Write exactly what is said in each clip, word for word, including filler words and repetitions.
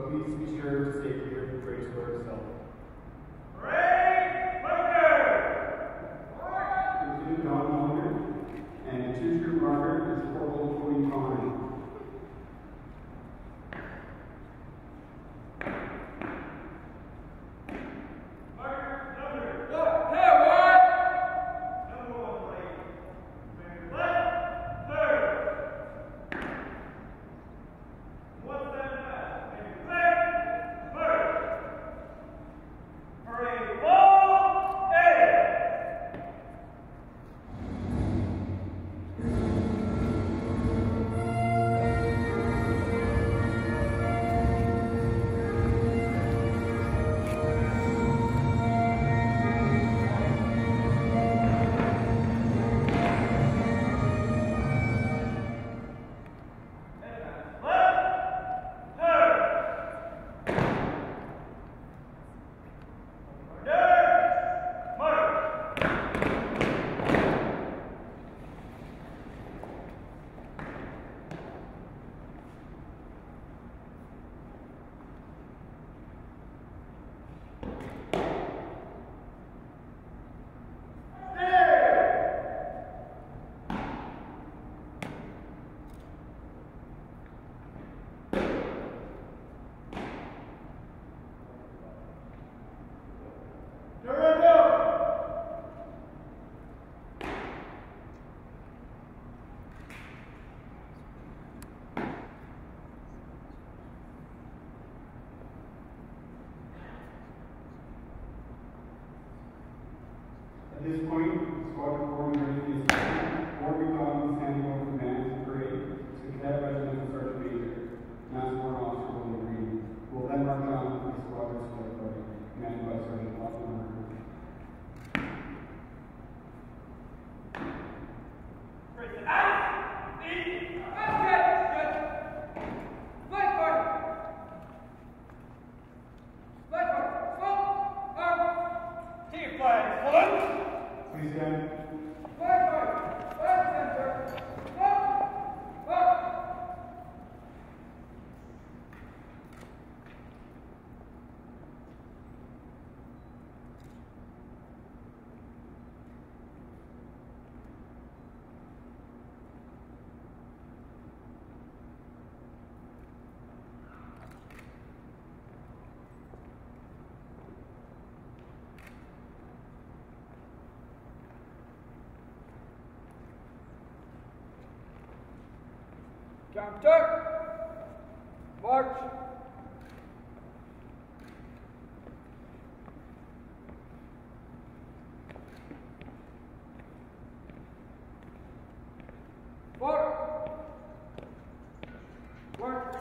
but please be sure to stay clear of the brakes where itself. Parade, marker! Lieutenant Don Mulder, and two troop marker is Corporal Cody Connery. At this point, Squadron Coordinator is four Macdonald standing over command of the parade to Cadet Regimental Sergeant Major, Master Warrant Officer William Green, who will then march on to the Squadron Split Party, commanded by Sergeant Lachlan. Please stand. Counter! March! March! March!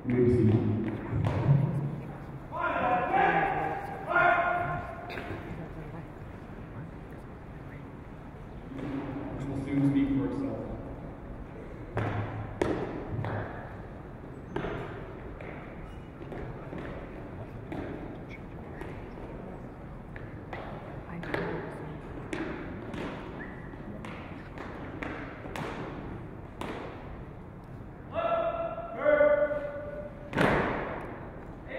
You may be seated. Which will soon speak for itself. Hey!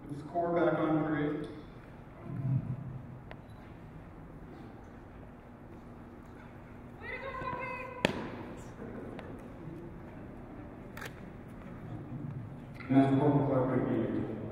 This corps back on parade. And that's Corporal Clark right here.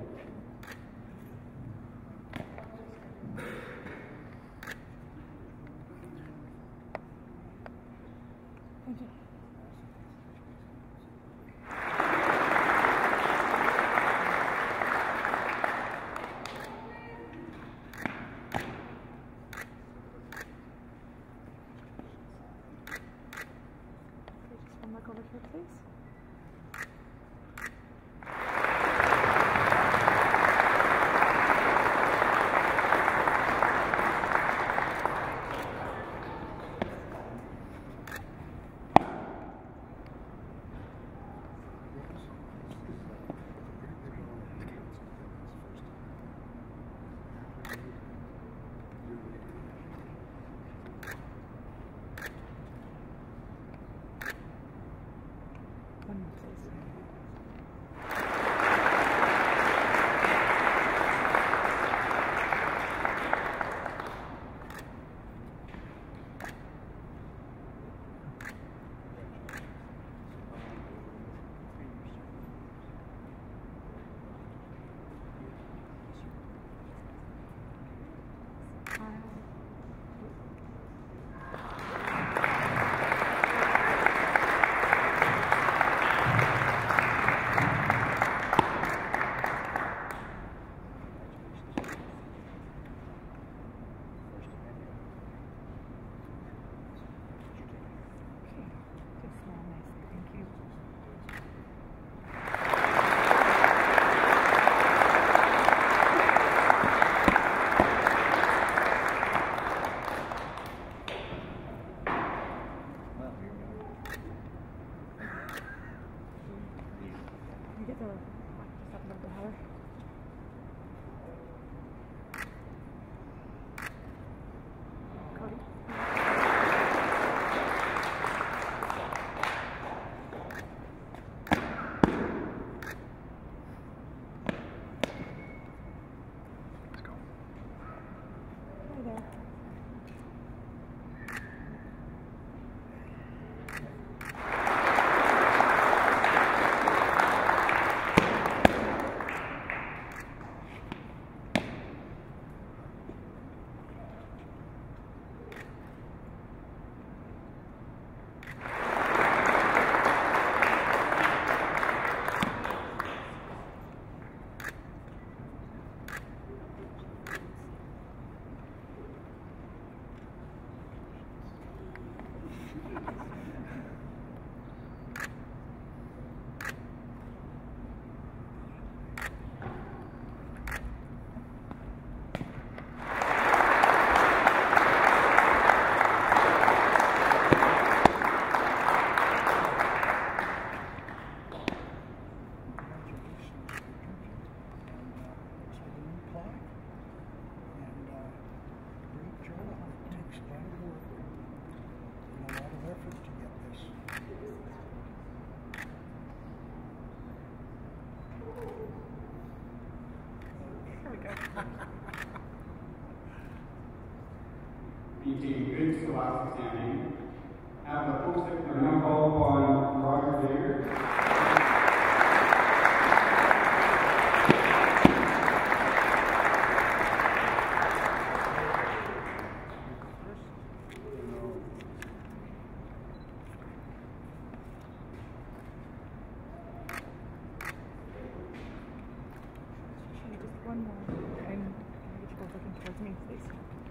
Maintain good scholastic standing. Have the folks that are now called upon Roger Dager. One more, and which goes looking towards me, please.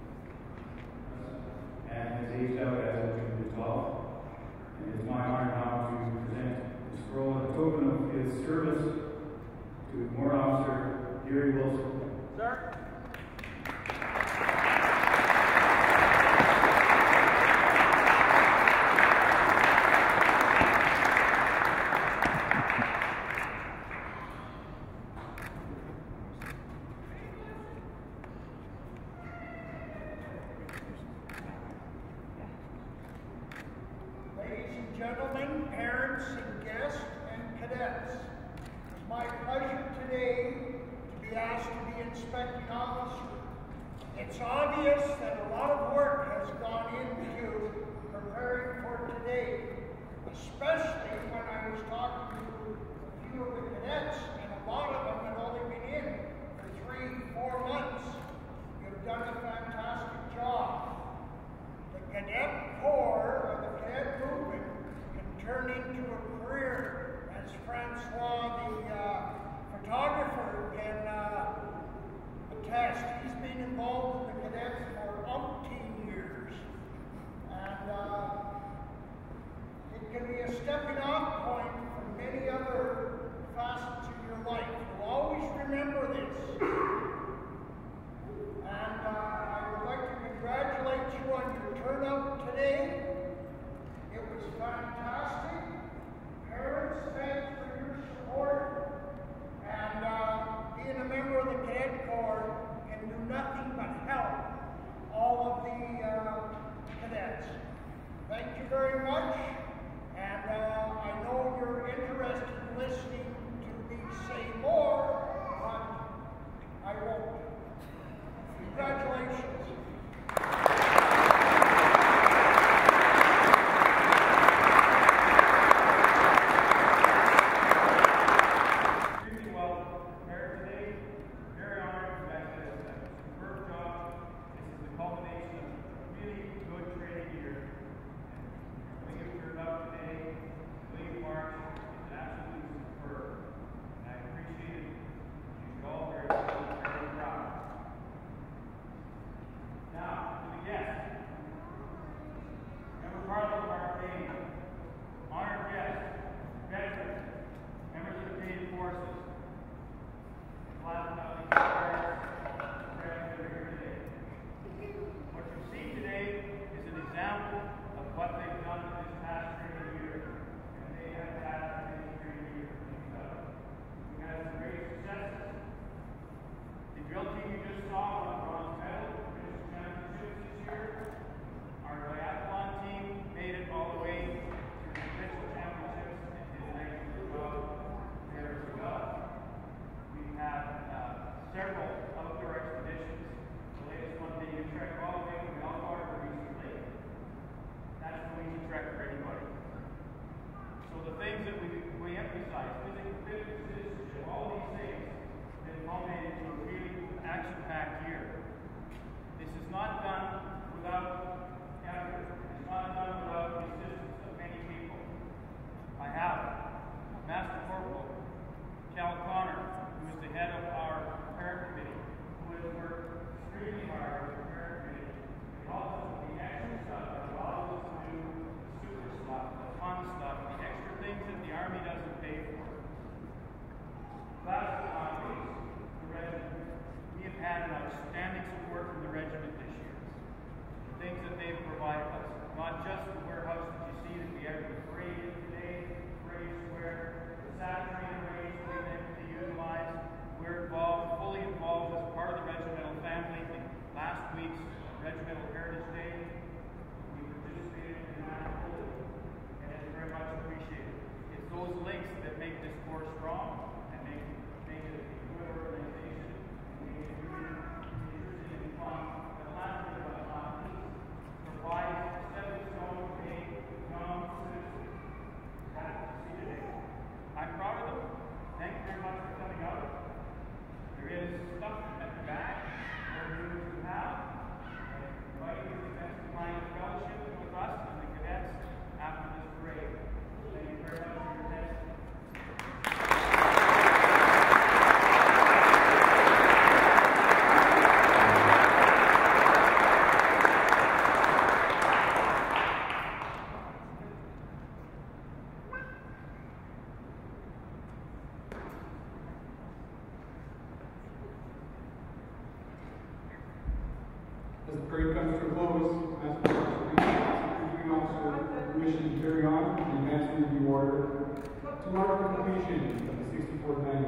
And has aged out as of June twelfth. It is my honor now to present the scroll as a token of his service to Warrant Officer Gary Wilson. Sir. Gentlemen, parents, and guests, and cadets, it's my pleasure today to be be asked to be inspecting officer. It's obvious that a lot of work has gone into preparing for today, especially when I was talking to a few of the cadets, and a lot of them had only been in for three, four months. You've done a fantastic job. The cadet corps, or the cadet movement, can turn into a career, as Francois, the uh, photographer, can uh, attest. He's been involved in the cadets for umpteen years. And uh, it can be a stepping off point for many other facets of your life. You'll always remember this. And uh, I would like to congratulate you on your turnout today. It was fantastic. Parents, thanks for your support. And uh, being a member of the Cadet Corps can do nothing but help all of the uh, cadets. Thank you very much. And uh, I know you're interested in listening to me say more, but I won't. Congratulations. As the parade comes to a close, I ask the Marksman officer permission to carry on the advancement review order to mark the completion of the sixty-fourth annual